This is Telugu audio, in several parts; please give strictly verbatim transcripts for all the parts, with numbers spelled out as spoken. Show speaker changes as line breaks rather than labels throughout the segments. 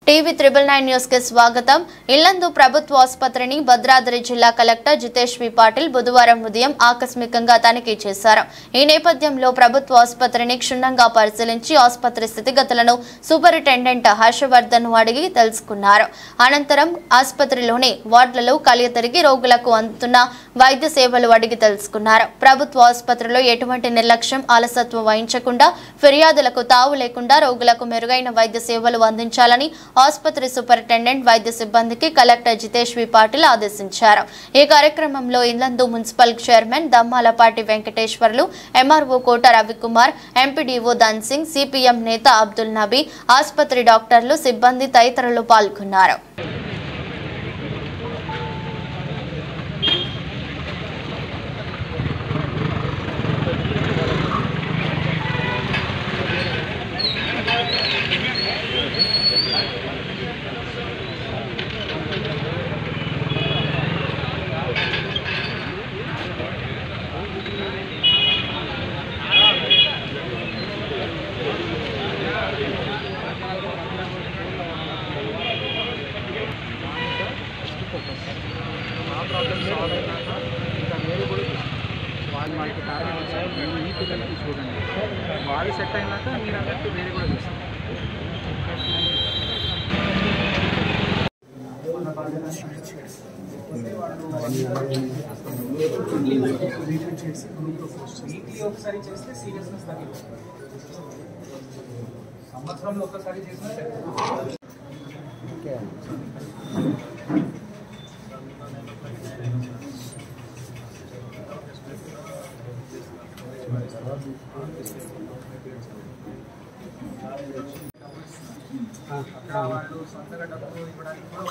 టీవీ త్రిబుల్ నైన్ న్యూస్ కి స్వాగతం. ఇల్లందు ప్రభుత్వ ఆసుపత్రిని భద్రాద్రి జిల్లా కలెక్టర్ జితేష్ వి పాటిల్ బుధవారం ఉదయం ఆకస్మికంగా తనిఖీ చేశారు. ఈ నేపథ్యంలో ప్రభుత్వ ఆసుపత్రిని క్షుణ్ణంగా పరిశీలించి ఆసుపత్రి స్థితిగతులను సూపరింటెండెంట్ హర్షవర్ధన్ అడిగి తెలుసుకున్నారు. అనంతరం ఆసుపత్రిలోని వార్డులలో కలియ తిరిగి రోగులకు అందుతున్న వైద్య సేవలు అడిగి తెలుసుకున్నారు. ప్రభుత్వ ఆసుపత్రిలో ఎటువంటి నిర్లక్ష్యం, అలసత్వం వహించకుండా ఫిర్యాదులకు తావు లేకుండా రోగులకు మెరుగైన వైద్య సేవలు అందించాలని ఆసుపత్రి సూపరింటెండెంట్ వైద్య సిబ్బందికి కలెక్టర్ జితేష్ వి పాటిల్ ఆదేశించారు. ఈ కార్యక్రమంలో Yellandu municipal chairman Dammalapati Venkateswarlu, MRO Kota Ravikumar, MPDO Dhansingh, CPM నేత అబ్దుల్ నబీ, ఆసుపత్రి డాక్టర్లు, సిబ్బంది తదితరులు పాల్గొన్నారు.
వాళ్ళు వాళ్ళకి కారణం సార్ మేము ఈ పిల్లలకి చూడండి, వాళ్ళు సెట్ అయినాక మీరు అన్నట్టు వేరే కూడా చూస్తాం. వీక్లీ ఒకసారి చేస్తే సీరియస్నెస్ తగ్గిపోతుంది. సంవత్సరంలో ఒక్కసారి చేసినా అక్కడ వాళ్ళు సొంతగా డబ్బులు ఇవ్వడానికి కూడా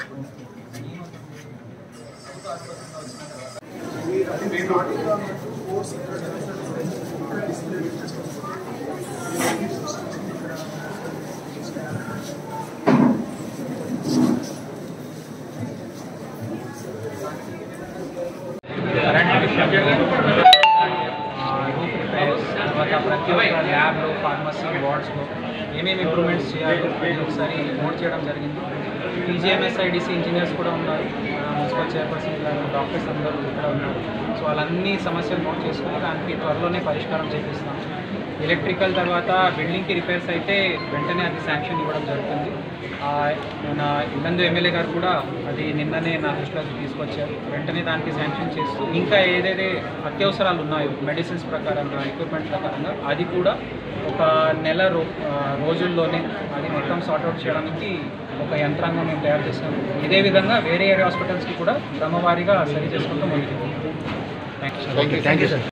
ప్రతి ఒక్క ల్యాబ్లో, ఫార్మసీ, వార్డ్స్లో ఏమేమి ఇంప్రూవ్మెంట్స్ చేయాలో ఒకసారి నోట్ చేయడం జరిగింది. టీజీఎంఎస్ఐడిసి ఇంజనీర్స్ కూడా ఉన్నారు, మున్సిపల్ చైర్పర్సన్ గారు, డాక్టర్స్ అందరూ ఇక్కడ ఉన్నారు. సో వాళ్ళన్ని సమస్యలు నోట్ చేసుకుని దానికి త్వరలోనే పరిష్కారం చేపిస్తాం. ఎలక్ట్రికల్ తర్వాత బిల్డింగ్కి రిపేర్స్ అయితే వెంటనే అది శాంక్షన్ ఇవ్వడం జరుగుతుంది. మన ఇల్లందు ఎమ్మెల్యే గారు కూడా అది నిన్ననే నా దృష్టిలోకి తీసుకొచ్చారు. వెంటనే దానికి శాంక్షన్ చేస్తూ ఇంకా ఏదైతే అత్యవసరాలు ఉన్నాయో మెడిసిన్స్ ప్రకారంగా, ఎక్విప్మెంట్ ప్రకారంగా అది కూడా ఒక నెల రో రోజుల్లోనే అది మొత్తం సార్ట్అవుట్ చేయడానికి ఒక యంత్రాంగం మేము తయారు చేస్తాము. ఇదే విధంగా వేరే ఏరియా హాస్పిటల్స్కి కూడా క్రమవారీగా సరి చేసుకుంటూ ముందుకు. Thank you.